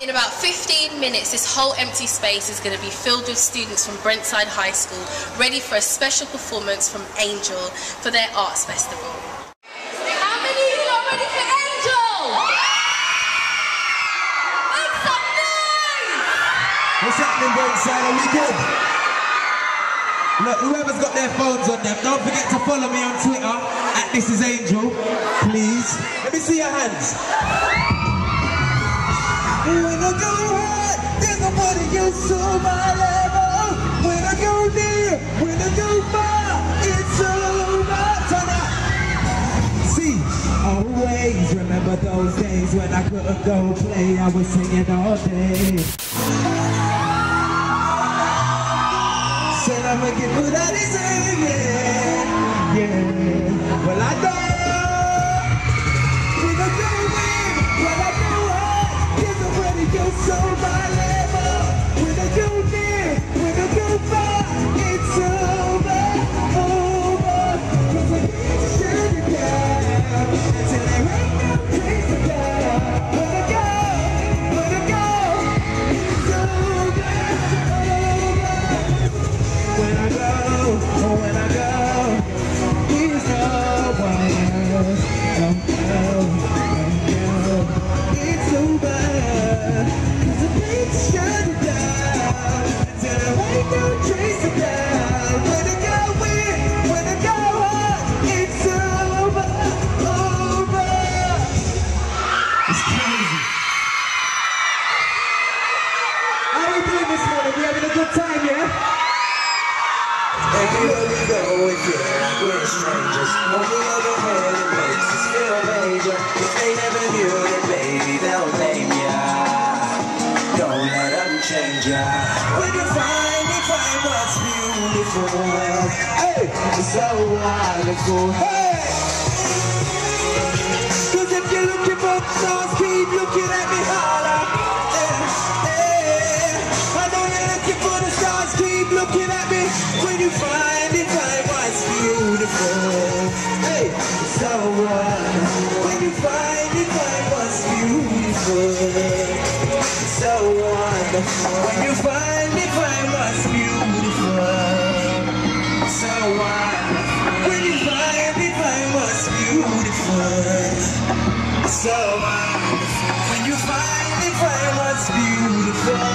In about 15 minutes, this whole empty space is going to be filled with students from Brentside High School, ready for a special performance from Angel for their arts festival. How many of you are ready for Angel? Make some noise! What's happening, Brentside? Are we good? Look, whoever's got their phones on them, don't forget to follow me on Twitter at This Is Angel, please. Let me see your hands. When I go hard, there's nobody else on my level. When I go near, when I go far, it's over. Turn up. See, always remember those days when I couldn't go play. I was singing all day. Said I'ma get what I deserve, yeah. Well, I know. When I go in, when I go hard, there's nobody else on my level. When I go near, when I go far, it's over, over. 'Cause I need to shut it down until there ain't no place to go. When I go, it's over, over. When I go, he's no one else. It's over. 'Cause the place shut it down until there ain't no trace of doubt. When I go in, when I go out, it's over, over. It's crazy. How are we doing this morning? We having a good time, yeah? Everywhere we go, we feel like we're strangers. On the other hand, it makes us feel major. If they never knew it, baby, they'll blame ya. Don't let them change ya. When you find what's beautiful, hey, it's so wonderful, hey. 'Cause if you're looking for the stars, keep looking at me harder. I know you're looking for the stars, keep looking at me. When you find what's beautiful, hey, so wonderful. When you find what's beautiful, so wonderful. When you find what's beautiful, so wonderful. When you find what's beautiful, so wonderful. When you find what's beautiful,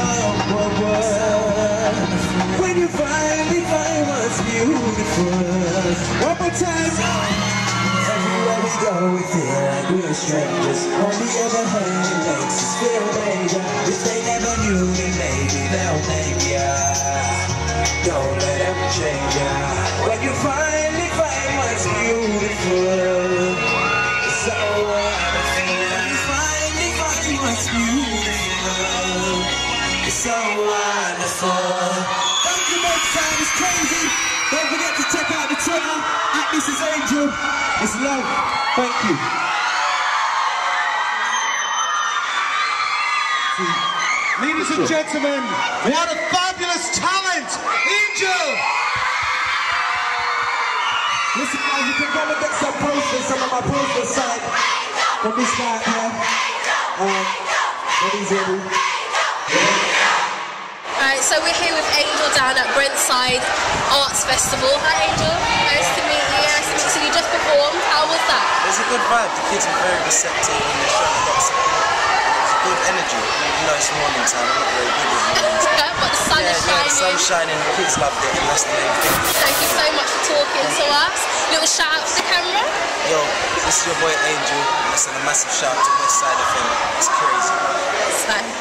when you find what's beautiful. One more time. Everywhere we go, we feel like we're strangers. On the other hand, it makes us feel major. If they never knew, then maybe they'll name ya. Don't let them change ya. When you find what's beautiful, so wonderful. When you find what's beautiful, so wonderful. Thank you, Brentside, it's crazy. Don't forget to check out the Twitter at This Is Angel. It's love. Thank you. Ladies and gentlemen, what a fabulous talent, Angel! Listen guys, you can go and get some posters, some of my posters signed from this guy here. When he's ready. Alright, so we're here with Angel down at Brentside Arts Festival. Hi Angel, nice to meet you. Nice to meet you. So you just performed, how was that? It was a good vibe. The kids were very receptive and they showed a lot of support. It was a good energy. You know, it's morning time. I'm not very good with mornings. But the sun is shining. The sun's shining. The kids loved it, and that's the main thing. Thank you so much for talking to us. Little shout out to the camera. Yo, this is your boy Angel. Listen, a massive shout out to Westside FM. It's crazy. It's nice.